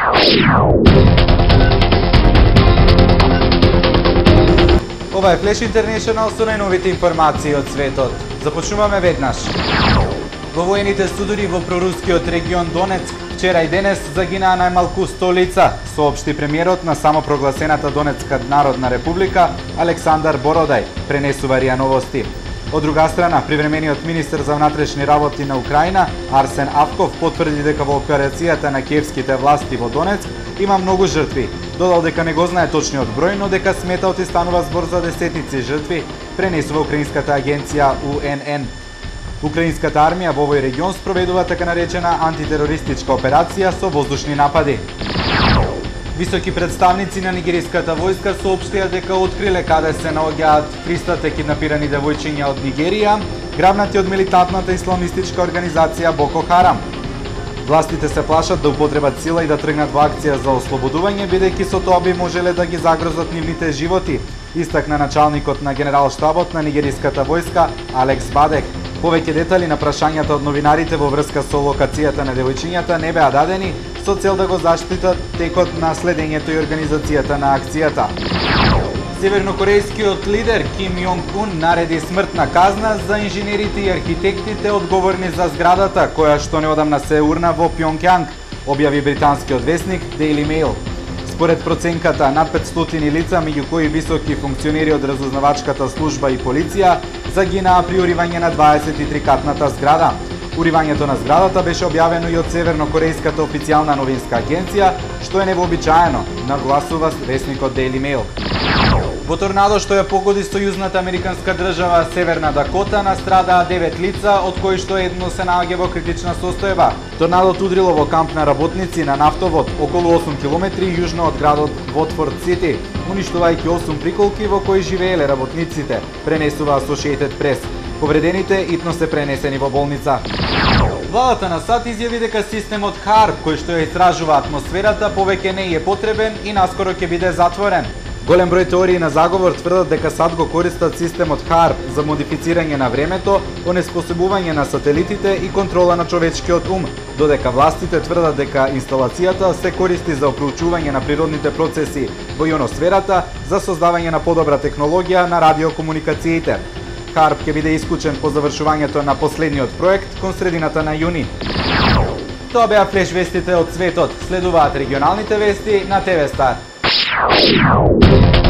Ова е Флеш Интернешнл со најновите информации од светот. Започнуваме веднаш. Во воените судури во прорускиот регион Донецк вчера и денес загинаа најмалку 100 лица, соопшти премиерот на самопрогласената Донецка Народна република Александар Бородај, пренесува РИА Новости. Од друга страна, привремениот министер за внатрешни работи на Украина Арсен Авков потврди дека во операцијата на киевските власти во Донецк има многу жртви. Додал дека не го знае точниот број, но дека смета оти станува збор за десетици жртви, пренесува украинската агенција УНН. Украинската армија во овој регион спроведува така наречена антитерористичка операција со воздушни напади. Високи представници на нигериската војска соопштија дека откриле каде се наоѓаат 300 киднапирани девојчиња од Нигерија, грабнати од милитантната исламистичка организација Боко Харам. Властите се плашат да употребат сила и да тргнат во акција за ослободување, бидејќи со тоа би можеле да ги загрозат нивните животи, истакна началникот на генерал-штабот на нигериската војска Алекс Бадех. Повеќе детали на прашањата од новинарите во врска со локацијата на девојчињата не беа дадени со цел да го заштитат текот на следењето и организацијата на акцијата. Севернокорејскиот лидер Ким Јонг Ун нареди смртна казна за инженерите и архитектите одговорни за зградата која што неодамна се урна во Пјонкјанг, објави британскиот весник Daily Mail. Според проценката, над 500 лица, меѓу кои високи функционери од разузнавачката служба и полиција, загинаа при уривање на 23-катната зграда. Уривањето на зградата беше објавено и од Севернокорејската официјална новинска агенција, што е невообичаено, нагласува весникот Daily Mail. Во торнадо што ја погоди сојузната американска држава Северна Дакота настрадаа 9 лица, од кои што едно се наоѓа во критична состојба. Торнадото удрило во камп на работници на нафтовод околу 8 километри јужно од градот Вотфорд Сити, уништувајќи 8 приколки во кои живееле работниците, пренесува Associated Press. Повредените итно се пренесени во болница. Владата на САД изјави дека системот HAARP, кој што ја истражува атмосферата, повеќе не е потребен и наскоро ќе биде затворен. Голем број теории на заговор тврдат дека САД го користат системот HAARP за модифицирање на времето, онеспособување на сателитите и контрола на човечкиот ум, додека властите тврдат дека инсталацијата се користи за проучување на природните процеси во ионосферата за создавање на подобра технологија на радиокомуникациите. HAARP ќе биде исклучен по завршувањето на последниот проект кон средината на јуни. Тоа беа флеш вестите од светот. Следуваат регионалните вести на ТВ Стар.